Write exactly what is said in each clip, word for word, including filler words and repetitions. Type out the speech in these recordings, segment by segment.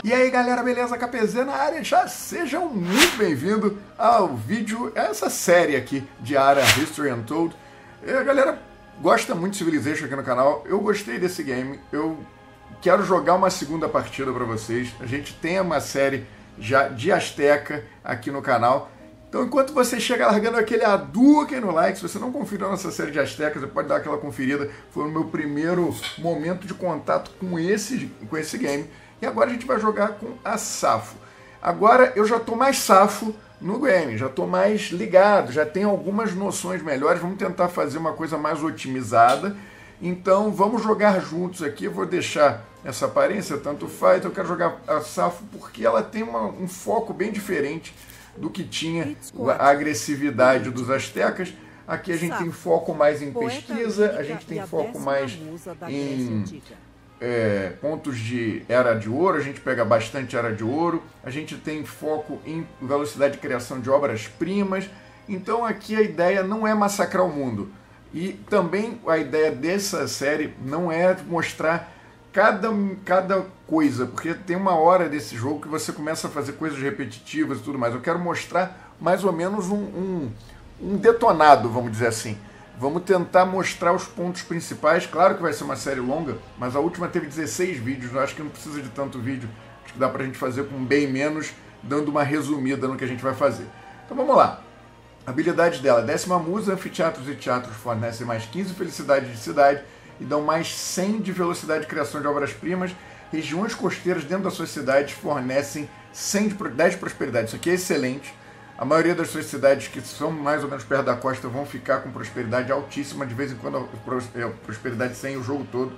E aí galera, beleza? K P Z na área, já sejam muito bem-vindos ao vídeo, essa série aqui de Ara History Untold. E a galera gosta muito de Civilization aqui no canal, eu gostei desse game, eu quero jogar uma segunda partida para vocês. A gente tem uma série já de Azteca aqui no canal. Então, enquanto você chega largando aquele Hadouken no like, se você não conferiu a nossa série de Azteca, você pode dar aquela conferida. Foi o meu primeiro momento de contato com esse, com esse game. E agora a gente vai jogar com a Safo. Agora eu já estou mais safo no game, já estou mais ligado, já tenho algumas noções melhores. Vamos tentar fazer uma coisa mais otimizada. Então vamos jogar juntos aqui. Eu vou deixar essa aparência, tanto faz. Eu quero jogar a Safo porque ela tem uma, um foco bem diferente do que tinha a agressividade dos astecas. Aqui a gente tem foco mais em pesquisa, a gente tem foco mais em é, pontos de era de ouro, a gente pega bastante era de ouro, a gente tem foco em velocidade de criação de obras-primas. Então aqui a ideia não é massacrar o mundo. E também a ideia dessa série não é mostrar Cada, cada coisa, porque tem uma hora desse jogo que você começa a fazer coisas repetitivas e tudo mais. Eu quero mostrar mais ou menos um, um, um detonado, vamos dizer assim. Vamos tentar mostrar os pontos principais. Claro que vai ser uma série longa, mas a última teve dezesseis vídeos. Eu acho que não precisa de tanto vídeo. Acho que dá pra gente fazer com bem menos, dando uma resumida no que a gente vai fazer. Então vamos lá. Habilidade dela: décima musa, anfiteatros e teatros fornecem mais quinze felicidade de cidade e dão mais cem de velocidade de criação de obras-primas. Regiões costeiras dentro das suas cidades fornecem cem de, dez de prosperidade. Isso aqui é excelente. A maioria das suas cidades que são mais ou menos perto da costa vão ficar com prosperidade altíssima, de vez em quando a prosperidade cem o jogo todo.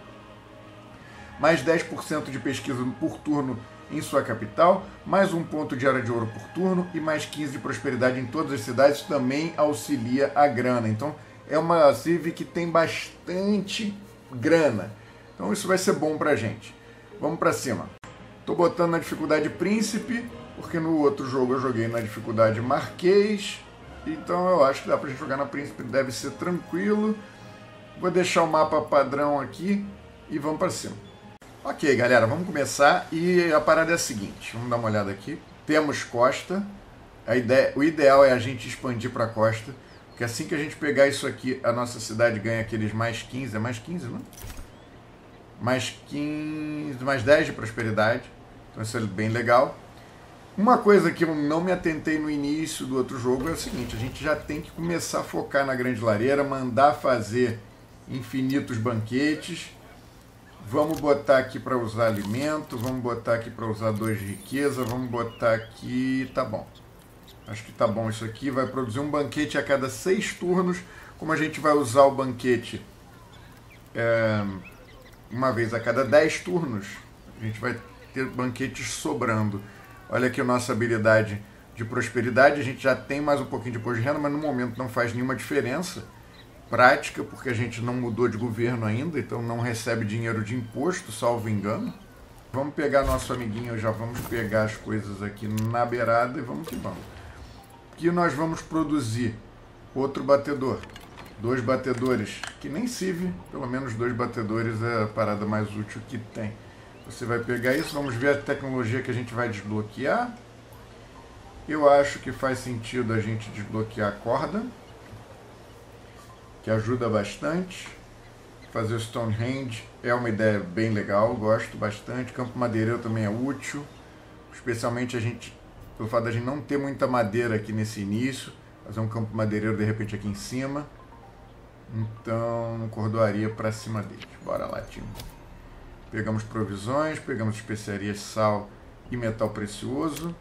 Mais dez por cento de pesquisa por turno em sua capital, mais um ponto de era de ouro por turno e mais quinze de prosperidade em todas as cidades. Isso também auxilia a grana. Então é uma Civ que tem bastante grana, então isso vai ser bom pra gente. Vamos pra cima. Tô botando na dificuldade príncipe, porque no outro jogo eu joguei na dificuldade marquês, então eu acho que dá pra gente jogar na príncipe, deve ser tranquilo. Vou deixar o mapa padrão aqui e vamos pra cima. Ok, galera, vamos começar. E a parada é a seguinte, vamos dar uma olhada aqui. Temos costa. A ideia, o ideal é a gente expandir pra costa, porque assim que a gente pegar isso aqui, a nossa cidade ganha aqueles mais quinze, é mais quinze, não? Mais quinze, mais dez de prosperidade. Então isso é bem legal. Uma coisa que eu não me atentei no início do outro jogo é o seguinte: a gente já tem que começar a focar na grande lareira, mandar fazer infinitos banquetes. Vamos botar aqui para usar alimento, vamos botar aqui para usar dois de riqueza, vamos botar aqui, tá bom. Acho que tá bom isso aqui. Vai produzir um banquete a cada seis turnos. Como a gente vai usar o banquete é, uma vez a cada dez turnos, a gente vai ter banquetes sobrando. Olha aqui a nossa habilidade de prosperidade. A gente já tem mais um pouquinho de imposto de renda, mas no momento não faz nenhuma diferença prática, porque a gente não mudou de governo ainda, então não recebe dinheiro de imposto, salvo engano. Vamos pegar nosso amiguinho, já vamos pegar as coisas aqui na beirada e vamos que vamos. Aqui nós vamos produzir outro batedor, dois batedores, que nem Civ, pelo menos dois batedores é a parada mais útil que tem. Você vai pegar isso, vamos ver a tecnologia que a gente vai desbloquear. Eu acho que faz sentido a gente desbloquear a corda, que ajuda bastante. Fazer o Stonehenge é uma ideia bem legal, gosto bastante. Campo madeireiro também é útil, especialmente a gente... pelo fato de a gente não ter muita madeira aqui nesse início, fazer um campo madeireiro de repente aqui em cima. Então, cordoaria para cima deles. Bora lá, time. Pegamos provisões, pegamos especiarias, sal e metal precioso.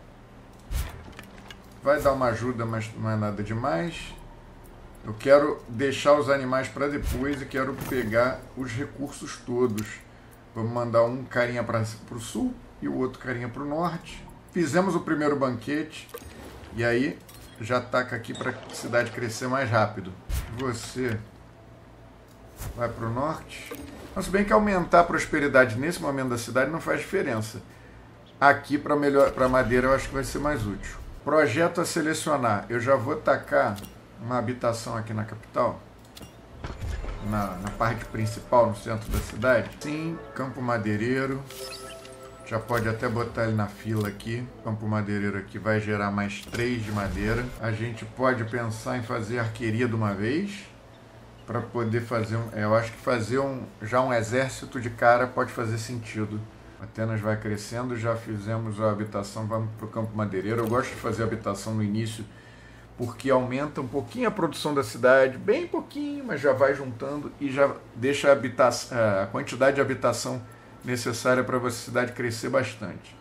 Vai dar uma ajuda, mas não é nada demais. Eu quero deixar os animais para depois e quero pegar os recursos todos. Vamos mandar um carinha para o sul e o outro carinha para o norte. Fizemos o primeiro banquete e aí já taca aqui para a cidade crescer mais rápido. Você vai para o norte. Mas se bem que aumentar a prosperidade nesse momento da cidade não faz diferença. Aqui para melhor, para madeira eu acho que vai ser mais útil. Projeto a selecionar. Eu já vou tacar uma habitação aqui na capital, na, na parte principal, no centro da cidade. Sim, campo madeireiro. Já pode até botar ele na fila aqui. Campo madeireiro aqui vai gerar mais três de madeira. A gente pode pensar em fazer arqueria de uma vez. Para poder fazer um... Eu acho que fazer um, já um exército de cara pode fazer sentido. Atenas vai crescendo, já fizemos a habitação, vamos para o campo madeireiro. Eu gosto de fazer a habitação no início, porque aumenta um pouquinho a produção da cidade, bem pouquinho, mas já vai juntando e já deixa a, habitação, a quantidade de habitação necessária para a cidade crescer bastante.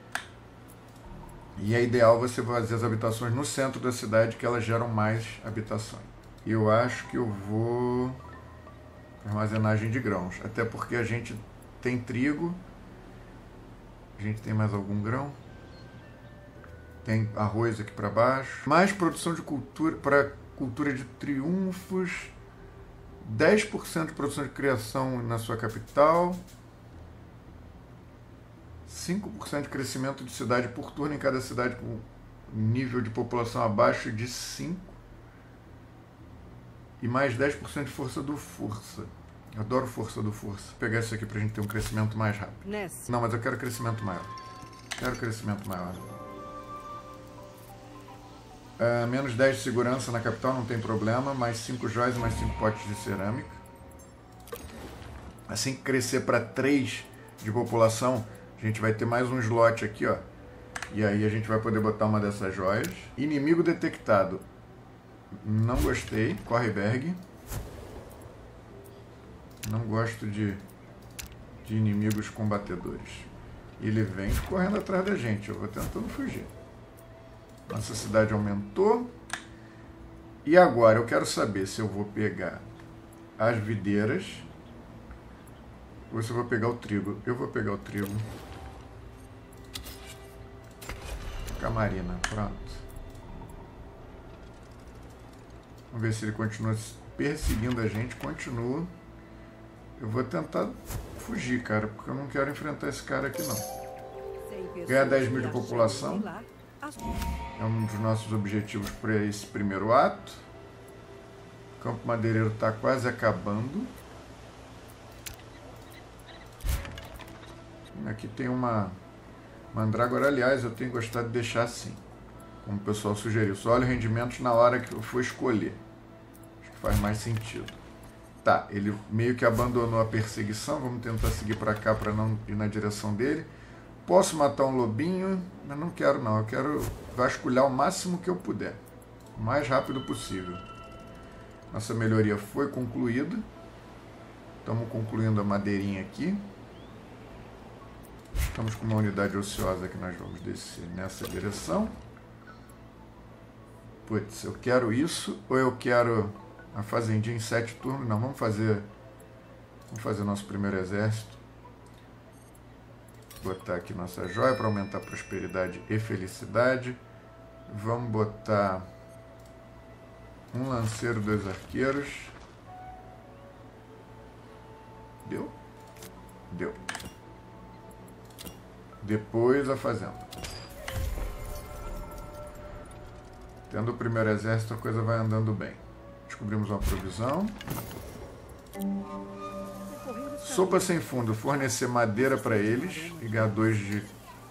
E é ideal você fazer as habitações no centro da cidade, que elas geram mais habitações. Eu acho que eu vou armazenagem de grãos, até porque a gente tem trigo. A gente tem mais algum grão? Tem arroz aqui para baixo. Mais produção de cultura para cultura de triunfos. dez por cento de produção de criação na sua capital. cinco por cento de crescimento de cidade por turno em cada cidade com nível de população abaixo de cinco. E mais dez por cento de força do força. Eu adoro força do força. Vou pegar isso aqui pra gente ter um crescimento mais rápido. Nesse. Não, mas eu quero crescimento maior. Quero crescimento maior. Uh, menos dez de segurança na capital, não tem problema. Mais cinco joias e mais cinco potes de cerâmica. Assim que crescer para três de população, a gente vai ter mais um slot aqui, ó. E aí a gente vai poder botar uma dessas joias. Inimigo detectado. Não gostei. Correberg. Não gosto de, de inimigos combatedores. Ele vem correndo atrás da gente. Eu vou tentando fugir. Nossa cidade aumentou. E agora eu quero saber se eu vou pegar as videiras ou se eu vou pegar o trigo. Eu vou pegar o trigo. Camarina, pronto. Vamos ver se ele continua perseguindo a gente. Continua. Eu vou tentar fugir, cara, porque eu não quero enfrentar esse cara aqui, não. Ganhar dez mil de população. É um dos nossos objetivos para esse primeiro ato. O campo madeireiro está quase acabando. Aqui tem uma mandrágora. Aliás, eu tenho gostado de deixar assim, como o pessoal sugeriu. Só olha rendimentos na hora que eu for escolher. Acho que faz mais sentido. Tá, ele meio que abandonou a perseguição. Vamos tentar seguir para cá para não ir na direção dele. Posso matar um lobinho, mas não quero não. Eu quero vasculhar o máximo que eu puder. O mais rápido possível. Nossa melhoria foi concluída. Estamos concluindo a madeirinha aqui. Estamos com uma unidade ociosa que nós vamos descer nessa direção. Putz, eu quero isso ou eu quero a fazendinha em sete turnos? Não, vamos fazer vamos fazer nosso primeiro exército. Botar aqui nossa joia para aumentar a prosperidade e felicidade. Vamos botar um lanceiro, dois arqueiros. Deu? Deu. Depois a fazenda. Tendo o primeiro exército, a coisa vai andando bem. Descobrimos uma provisão. Sopa sem fundo. Fornecer madeira para eles. E ganhar dois de...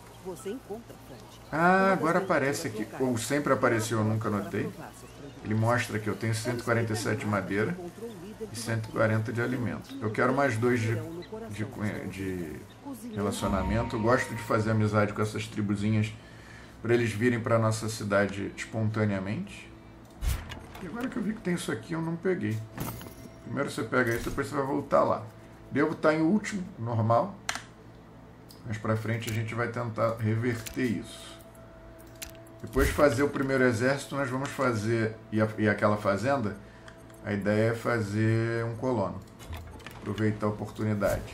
Ah, agora aparece aqui. Ou sempre apareceu, eu nunca notei. Ele mostra que eu tenho cento e quarenta e sete de madeira e cento e quarenta de alimento. Eu quero mais dois de, de, de relacionamento. Eu gosto de fazer amizade com essas tribuzinhas para eles virem para a nossa cidade espontaneamente. E agora que eu vi que tem isso aqui, eu não peguei. Primeiro você pega isso, depois você vai voltar lá. Devo estar em último, normal. Mas para frente a gente vai tentar reverter isso. Depois de fazer o primeiro exército, nós vamos fazer... E, a, e aquela fazenda, a ideia é fazer um colono. Aproveitar a oportunidade.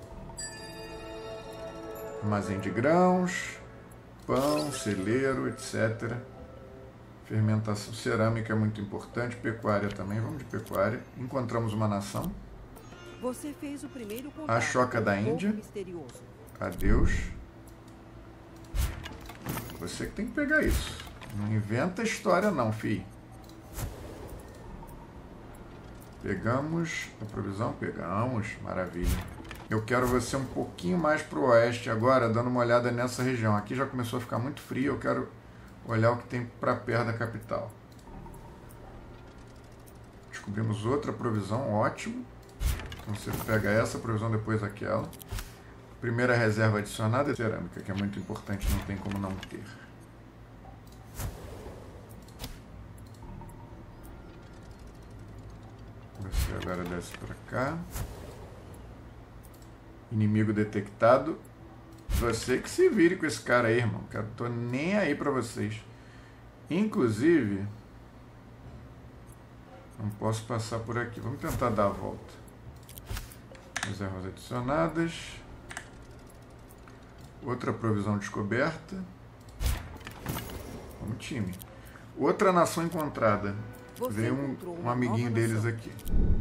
Armazém de grãos, pão, celeiro, etcétera. Fermentação, cerâmica é muito importante, pecuária também, vamos de pecuária. Encontramos uma nação. Você fez o primeiro contato a Choca da Índia. Adeus. Você que tem que pegar isso. Não inventa história não, fi. Pegamos a provisão? Pegamos. Maravilha. Eu quero você um pouquinho mais para o oeste agora, dando uma olhada nessa região. Aqui já começou a ficar muito frio, eu quero olhar o que tem para perto da capital. Descobrimos outra provisão, ótimo. Então você pega essa provisão, depois aquela. Primeira reserva adicionada é cerâmica, que é muito importante, não tem como não ter. Você agora desce para cá. Inimigo detectado. Você que se vire com esse cara aí, irmão. Eu tô nem aí pra vocês. Inclusive, não posso passar por aqui. Vamos tentar dar a volta. Reservas adicionadas. Outra provisão descoberta. Vamos, time. Outra nação encontrada. Veio um, um amiguinho deles aqui.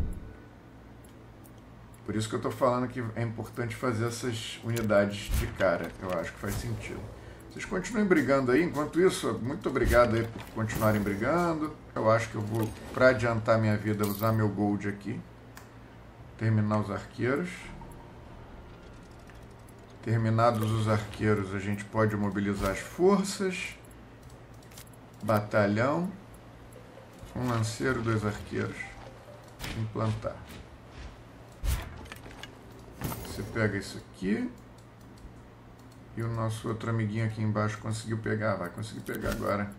Por isso que eu estou falando que é importante fazer essas unidades de cara. Eu acho que faz sentido. Vocês continuem brigando aí. Enquanto isso, muito obrigado aí por continuarem brigando. Eu acho que eu vou, para adiantar minha vida, usar meu gold aqui. Terminar os arqueiros. Terminados os arqueiros, a gente pode mobilizar as forças. Batalhão. Um lanceiro, dois arqueiros. Implantar. Você pega isso aqui. E o nosso outro amiguinho aqui embaixo conseguiu pegar. Vai conseguir pegar agora.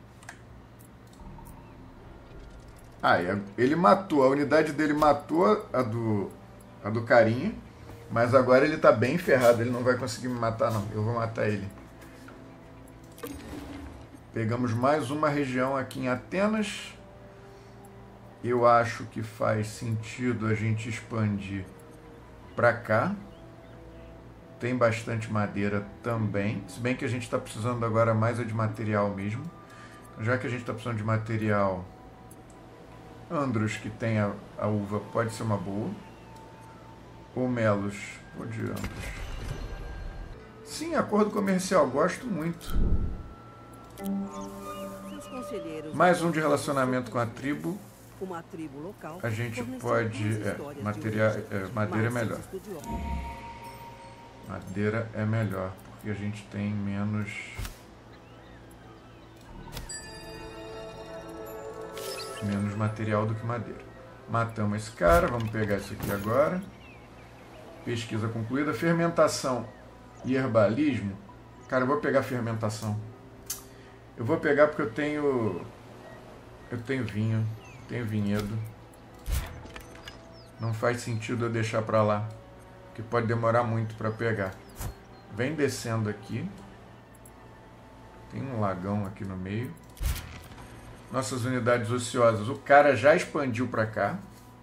Ah, ele matou. A unidade dele matou a do, a do carinha. Mas agora ele tá bem ferrado. Ele não vai conseguir me matar, não. Eu vou matar ele. Pegamos mais uma região aqui em Atenas. Eu acho que faz sentido a gente expandir para cá. Tem bastante madeira também, se bem que a gente está precisando agora mais é de material mesmo. Então, já que a gente está precisando de material, Andros, que tem a, a uva, pode ser uma boa. Ou Melos, pode Andros. Sim, acordo comercial, gosto muito. Mais um de relacionamento com a tribo. Uma tribo local. A gente pode... É, material, é, madeira é melhor. Madeira é melhor, porque a gente tem menos... Menos material do que madeira. Matamos esse cara, vamos pegar isso aqui agora. Pesquisa concluída. Fermentação e herbalismo. Cara, eu vou pegar fermentação. Eu vou pegar porque eu tenho... Eu tenho vinho, tenho vinhedo. Não faz sentido eu deixar pra lá. Que pode demorar muito para pegar. Vem descendo aqui. Tem um lagão aqui no meio. Nossas unidades ociosas. O cara já expandiu para cá.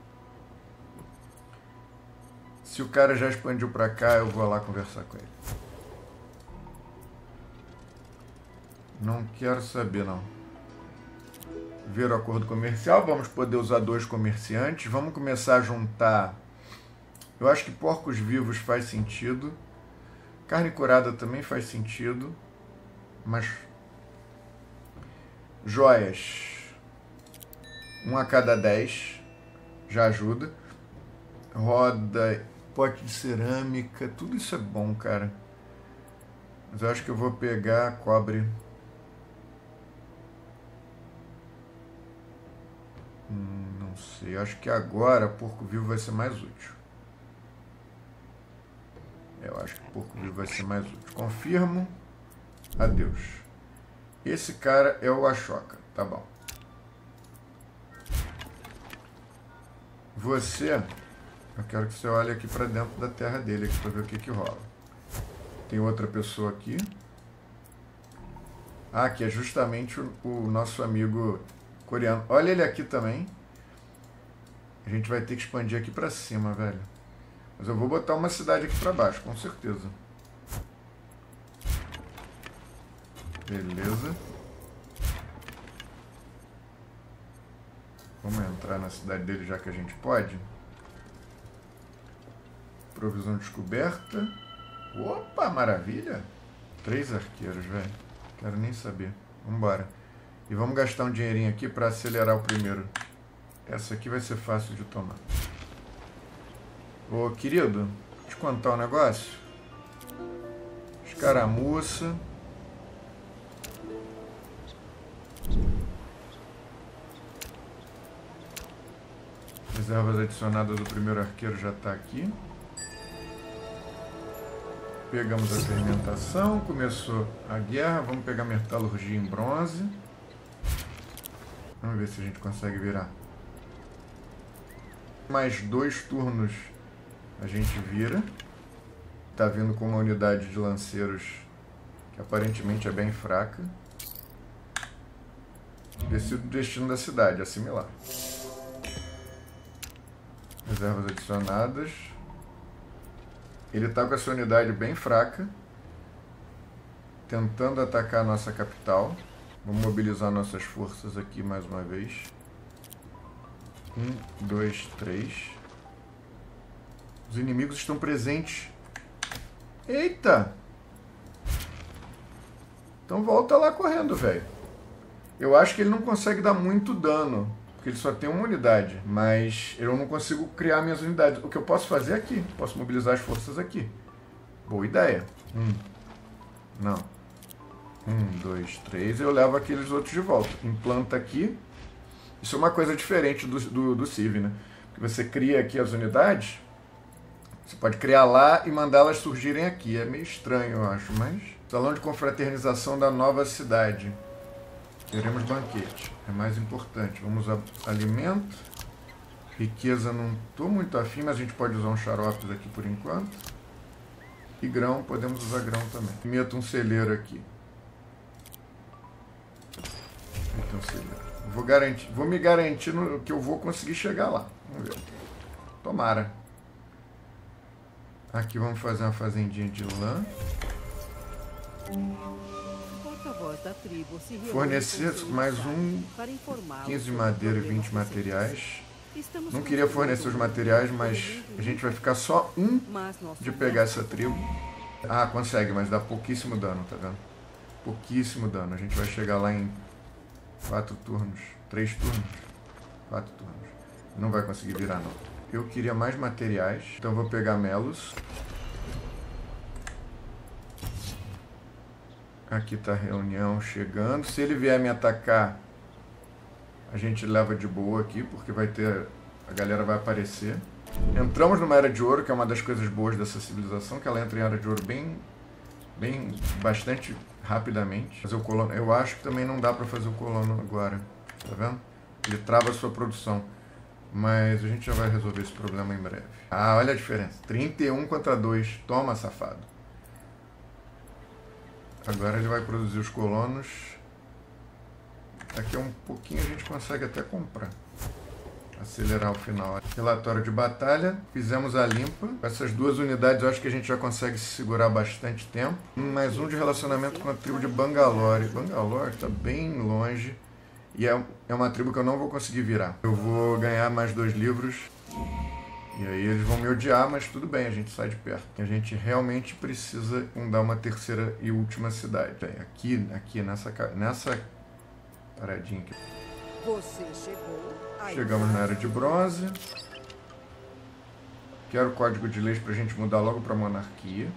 Se o cara já expandiu para cá, eu vou lá conversar com ele. Não quero saber, não. Ver o acordo comercial. Vamos poder usar dois comerciantes. Vamos começar a juntar... Eu acho que porcos vivos faz sentido. Carne curada também faz sentido. Mas... Joias. Um a cada dez. Já ajuda. Roda. Pote de cerâmica. Tudo isso é bom, cara. Mas eu acho que eu vou pegar cobre. Hum, não sei. Eu acho que agora porco vivo vai ser mais útil. Eu acho que porco vivo vai ser mais útil. Confirmo. Adeus. Esse cara é o Ashoka. Tá bom. Você... Eu quero que você olhe aqui para dentro da terra dele, aqui para ver o que que rola. Tem outra pessoa aqui. Ah, que é justamente o, o nosso amigo coreano. Olha ele aqui também. A gente vai ter que expandir aqui para cima, velho. Mas eu vou botar uma cidade aqui para baixo, com certeza. Beleza. Vamos entrar na cidade dele, já que a gente pode. Provisão descoberta. Opa, maravilha. Três arqueiros, velho. Quero nem saber. Vamos embora. E vamos gastar um dinheirinho aqui para acelerar o primeiro. Essa aqui vai ser fácil de tomar. Ô, querido, Deixa eu contar um negócio. Escaramuça. Reservas adicionadas do primeiro arqueiro já está aqui. Pegamos a fermentação, começou a guerra, vamos pegar metalurgia em bronze. Vamos ver se a gente consegue virar. Mais dois turnos a gente vira. Tá vindo com uma unidade de lanceiros que aparentemente é bem fraca. Decide o destino da cidade, assimilar. Reservas adicionadas. Ele está com essa unidade bem fraca, tentando atacar a nossa capital. Vamos mobilizar nossas forças aqui mais uma vez. Um, dois, três. Os inimigos estão presentes. Eita! Então volta lá correndo, velho. Eu acho que ele não consegue dar muito dano, porque ele só tem uma unidade, mas eu não consigo criar minhas unidades. O que eu posso fazer aqui, posso mobilizar as forças aqui. Boa ideia. Um. Não. Um, dois, três. Eu levo aqueles outros de volta. Implanta aqui. Isso é uma coisa diferente do, do, do Civ, né? Porque você cria aqui as unidades, você pode criar lá e mandá-las surgirem aqui. É meio estranho, eu acho, mas... Salão de confraternização da nova cidade. Teremos banquete. É mais importante. Vamos usar alimento. Riqueza não estou muito afim, mas a gente pode usar uns xaropes aqui por enquanto. E grão, podemos usar grão também. Meto um celeiro aqui. Meto um celeiro. Vou, garantir, vou me garantir no, que eu vou conseguir chegar lá. Vamos ver. Tomara. Aqui vamos fazer uma fazendinha de lã. Fornecer mais um, quinze de madeira e vinte materiais. Não queria fornecer os materiais, mas a gente vai ficar só um de pegar essa tribo. Ah, consegue, mas dá pouquíssimo dano, tá vendo? Pouquíssimo dano. A gente vai chegar lá em quatro turnos, três turnos, quatro turnos. Não vai conseguir virar, não. Eu queria mais materiais, então vou pegar melos. Aqui está a reunião chegando. Se ele vier me atacar, a gente leva de boa aqui, porque vai ter... A galera vai aparecer. Entramos numa Era de Ouro, que é uma das coisas boas dessa civilização, que ela entra em Era de Ouro bem... bem... bastante rapidamente. Fazer o colono... Eu acho que também não dá para fazer o colono agora. Tá vendo? Ele trava a sua produção. Mas a gente já vai resolver esse problema em breve. Ah, olha a diferença. trinta e um contra dois. Toma, safado. Agora ele vai produzir os colonos. Daqui a um pouquinho a gente consegue até comprar. Acelerar o final. Relatório de batalha. Fizemos a limpa. Com essas duas unidades eu acho que a gente já consegue se segurar bastante tempo. Mais um de relacionamento com a tribo de Bangalore. Bangalore está bem longe. E é, é uma tribo que eu não vou conseguir virar. Eu vou ganhar mais dois livros. E aí eles vão me odiar, mas tudo bem, a gente sai de perto. A gente realmente precisa fundar uma terceira e última cidade. Bem, aqui, aqui nessa, nessa paradinha aqui. Você chegou. Chegamos na Era de Bronze. Quero o código de leis pra gente mudar logo pra monarquia.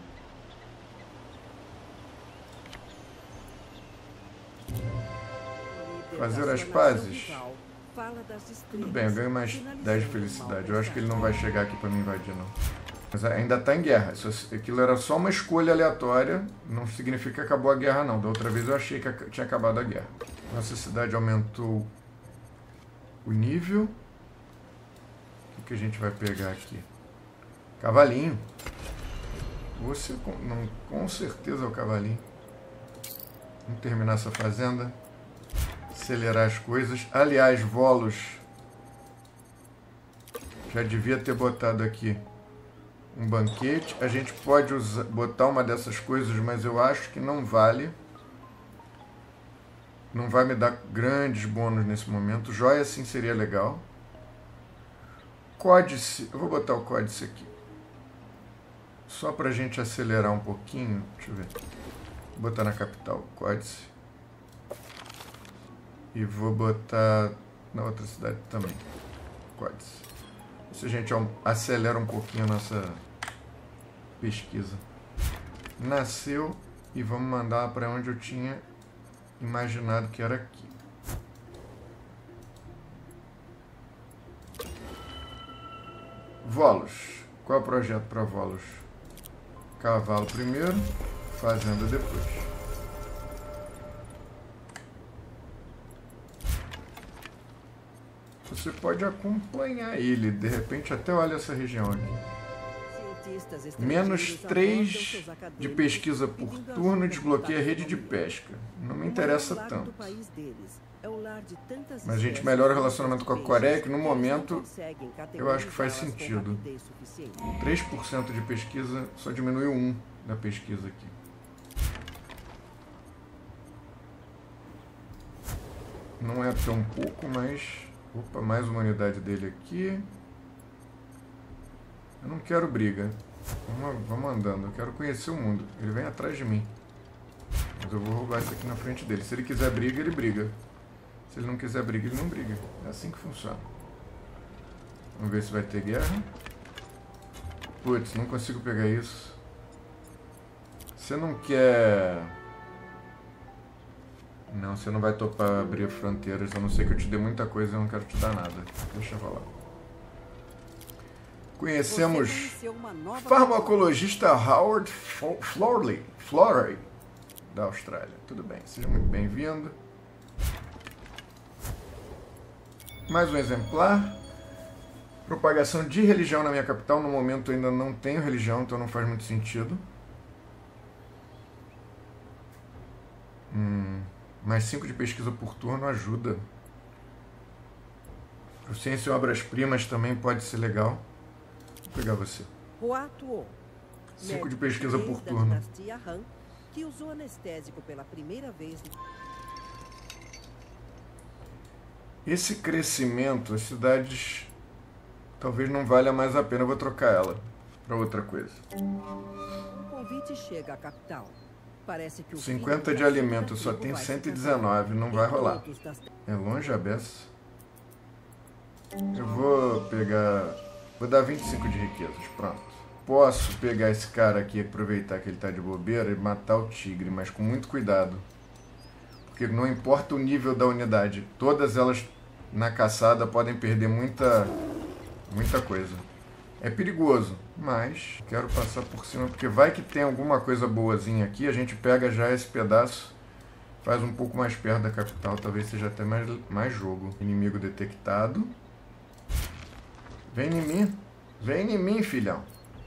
Fazer as pazes. Tudo bem, eu ganho mais dez de felicidade. Eu acho que ele não vai chegar aqui pra me invadir, não. Mas ainda tá em guerra. Isso, aquilo era só uma escolha aleatória. Não significa que acabou a guerra, não. Da outra vez eu achei que tinha acabado a guerra. Nossa cidade aumentou o nível. O que, que a gente vai pegar aqui? Cavalinho. Você, com, não, com certeza é o cavalinho. Vamos terminar essa fazenda. Acelerar as coisas. Aliás, Volos, já devia ter botado aqui um banquete. A gente pode usar, botar uma dessas coisas, mas eu acho que não vale. Não vai me dar grandes bônus nesse momento. Joia sim seria legal. Códice, eu vou botar o códice aqui. Só para a gente acelerar um pouquinho. Deixa eu ver. Vou botar na capital códice. E vou botar na outra cidade também. Códice. Se a gente acelera um pouquinho a nossa pesquisa. Nasceu e vamos mandar para onde eu tinha imaginado que era aqui. Volos. Qual é o projeto para Volos? Cavalo primeiro, fazenda depois. Você pode acompanhar ele, de repente até olha essa região aqui. Menos três de pesquisa por turno e desbloqueia a rede de pesca. Não me interessa tanto. Mas a gente melhora o relacionamento com a Coreia, que no momento eu acho que faz sentido. três por cento de pesquisa só diminuiu um da pesquisa aqui. Não é tão pouco, mas... Opa, mais uma unidade dele aqui. Eu não quero briga. Vamos, vamos andando. Eu quero conhecer o mundo. Ele vem atrás de mim. Mas eu vou roubar isso aqui na frente dele. Se ele quiser briga, ele briga. Se ele não quiser briga, ele não briga. É assim que funciona. Vamos ver se vai ter guerra. Putz, não consigo pegar isso. Você não quer... Não, você não vai topar abrir fronteiras, a não ser que eu te dê muita coisa e eu não quero te dar nada. Deixa eu falar. Conhecemos farmacologista Howard Florley, Florey, da Austrália. Tudo bem, seja muito bem-vindo. Mais um exemplar. Propagação de religião na minha capital. No momento eu ainda não tenho religião, então não faz muito sentido. Hum... Mais cinco de pesquisa por turno ajuda. Proficiência em obras-primas também pode ser legal. Vou pegar você. cinco de pesquisa por turno. Que usou anestésico pela primeira vez. Esse crescimento, as cidades talvez não valha mais a pena. Eu vou trocar ela para outra coisa. O convite chega à capital. Parece que o cinquenta de alimento, só tem cento e dezenove, não vai rolar. É longe a beça. Eu vou pegar... Vou dar vinte e cinco de riquezas, pronto. Posso pegar esse cara aqui e aproveitar que ele tá de bobeira e matar o tigre, mas com muito cuidado. Porque não importa o nível da unidade, todas elas na caçada podem perder muita, muita coisa. É perigoso, mas quero passar por cima, porque vai que tem alguma coisa boazinha aqui, a gente pega já esse pedaço, faz um pouco mais perto da capital, talvez seja até mais, mais jogo. Inimigo detectado. Vem em mim, vem em mim, filhão.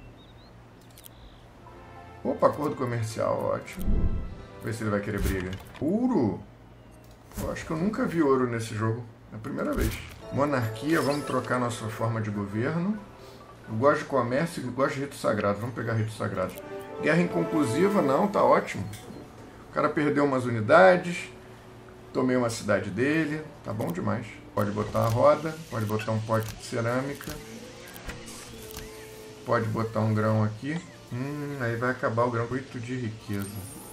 Opa, acordo comercial, ótimo. Vê se ele vai querer briga. Ouro! Eu acho que eu nunca vi ouro nesse jogo, é a primeira vez. Monarquia, vamos trocar nossa forma de governo. Eu gosto de comércio e gosto de rito sagrado. Vamos pegar rito sagrado. Guerra inconclusiva, não, tá ótimo. O cara perdeu umas unidades. Tomei uma cidade dele. Tá bom demais. Pode botar a roda. Pode botar um pote de cerâmica. Pode botar um grão aqui. Hum, aí vai acabar o grão. Oito de riqueza.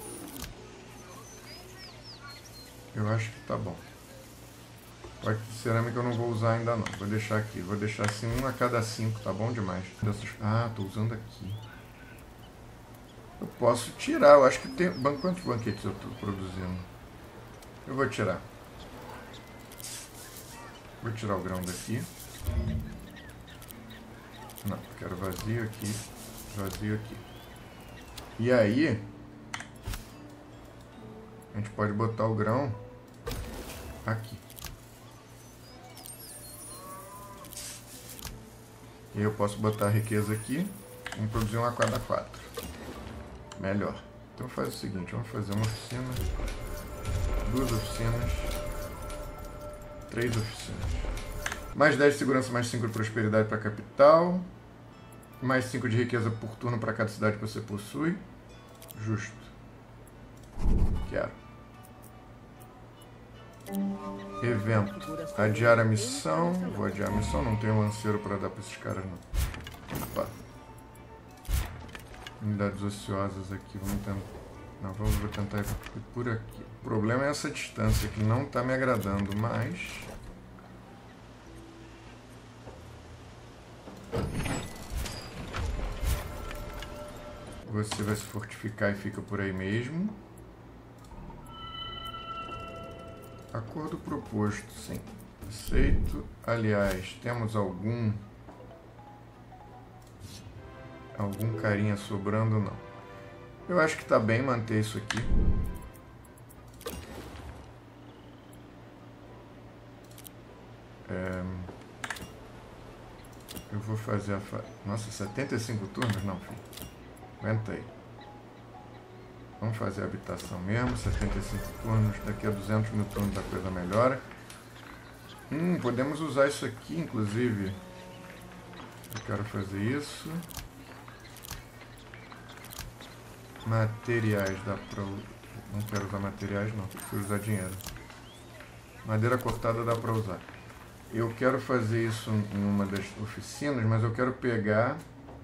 Eu acho que tá bom. Pote de cerâmica eu não vou usar ainda não. Vou deixar aqui. Vou deixar assim um a cada cinco. Tá bom demais. Ah, tô usando aqui. Eu posso tirar. Eu acho que tem... Quantos banquetes eu tô produzindo? Eu vou tirar. Vou tirar o grão daqui. Não, quero vazio aqui. Vazio aqui. E aí... A gente pode botar o grão aqui. E aí eu posso botar a riqueza aqui. Vamos produzir um a cada quatro. Melhor. Então faz o seguinte, vamos fazer uma oficina. Duas oficinas. Três oficinas. Mais dez de segurança, mais cinco de prosperidade para a capital. Mais cinco de riqueza por turno para cada cidade que você possui. Justo. Quero. Evento. Adiar a missão. Vou adiar a missão. Não tenho lanceiro para dar para esses caras, não. Opa. Unidades ociosas aqui. Vamos tentar. Não, vamos vou tentar ir por aqui. O problema é essa distância que não está me agradando, mas... Você vai se fortificar e fica por aí mesmo. Acordo proposto, sim. Aceito. Aliás, temos algum... Algum carinha sobrando? Não. Eu acho que tá bem manter isso aqui. É... Eu vou fazer a... Fa... Nossa, setenta e cinco turnos? Não, filho. Aguenta aí. Vamos fazer a habitação mesmo. setenta e cinco turnos. Daqui a duzentos mil turnos a coisa melhora. Hum, podemos usar isso aqui, inclusive. Eu quero fazer isso. Materiais, dá pra... Não quero usar materiais, não. Preciso usar dinheiro. Madeira cortada dá pra usar. Eu quero fazer isso em uma das oficinas, mas eu quero pegar...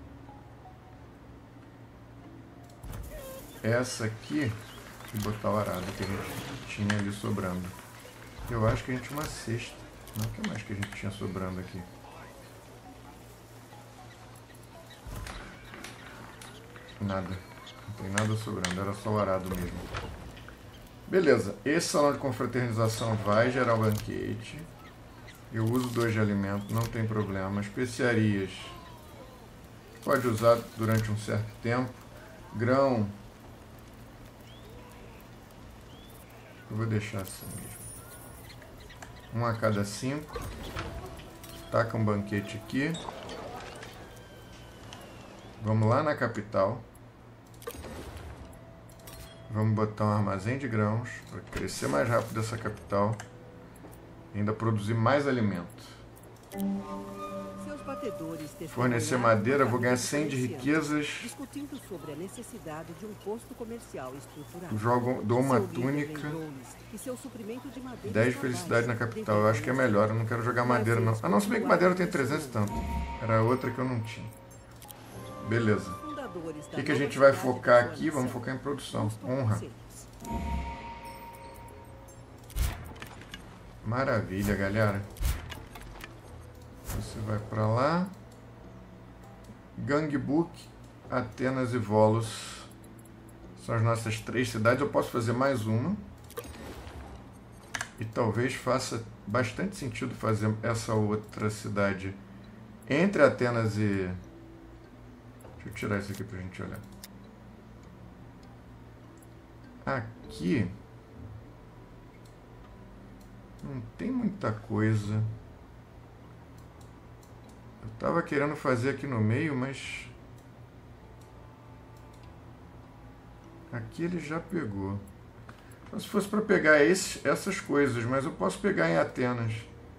Essa aqui e botar o arado que a gente tinha ali sobrando. Eu acho que a gente tinha uma cesta. Não, o que mais que a gente tinha sobrando aqui? Nada. Não tem nada sobrando, era só o arado mesmo. Beleza, esse salão de confraternização vai gerar um banquete. Eu uso dois de alimento, não tem problema. Especiarias pode usar durante um certo tempo. Grão eu vou deixar assim mesmo. Um a cada cinco. Taca um banquete aqui. Vamos lá na capital. Vamos botar um armazém de grãos para crescer mais rápido essa capital e ainda produzir mais alimento. Fornecer madeira, vou ganhar cem de riquezas. Discutindo sobre a necessidade de um posto comercial estruturado. Jogo, dou uma túnica. dez de felicidade na capital. Eu acho que é melhor, eu não quero jogar madeira não. Ah não, se bem que madeira tem trezentos e tanto. Era outra que eu não tinha. Beleza. O que, que a gente vai focar aqui? Vamos focar em produção. Honra. Maravilha, galera. Você vai para lá. Gangbook, Atenas e Volos são as nossas três cidades. Eu posso fazer mais uma. E talvez faça bastante sentido fazer essa outra cidade entre Atenas e... Deixa eu tirar isso aqui para a gente olhar. Aqui não tem muita coisa. Eu estava querendo fazer aqui no meio, mas aqui ele já pegou. Então, se fosse para pegar esse, essas coisas, mas eu posso pegar em Atenas.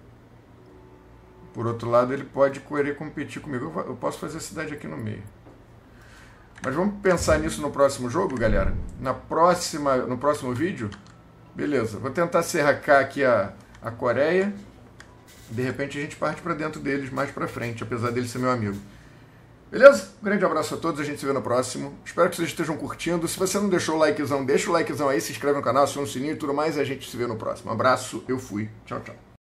Por outro lado, ele pode querer competir comigo. Eu posso fazer a cidade aqui no meio. Mas vamos pensar nisso no próximo jogo, galera? Na próxima, no próximo vídeo? Beleza, vou tentar cercar aqui a, a Coreia. De repente a gente parte para dentro deles mais para frente, apesar dele ser meu amigo. Beleza? Um grande abraço a todos, a gente se vê no próximo. Espero que vocês estejam curtindo. Se você não deixou o likezão, deixa o likezão aí, se inscreve no canal, aciona o sininho e tudo mais. E a gente se vê no próximo. Um abraço, eu fui. Tchau, tchau.